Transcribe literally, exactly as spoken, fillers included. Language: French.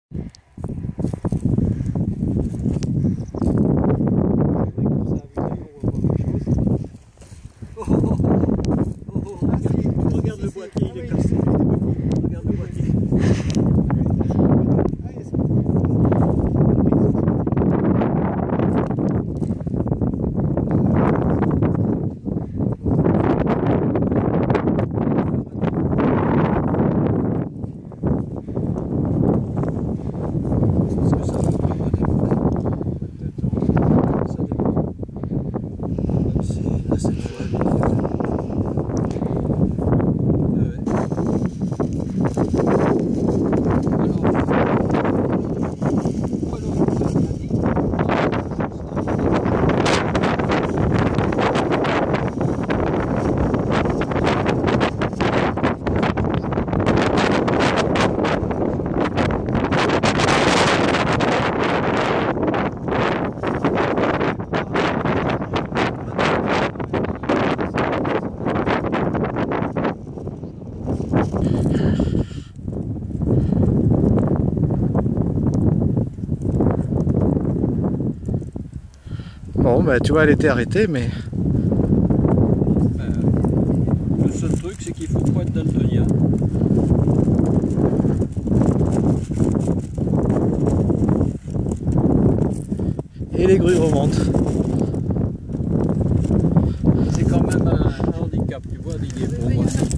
Regarde le boîtier, il est cassé. Regarde le boîtier. Bon, bah tu vois, elle était arrêtée, mais... Euh, le seul truc, c'est qu'il faut pas être daltonien. Et les grues remontent. C'est quand même un handicap, tu vois, Didier, pour moi.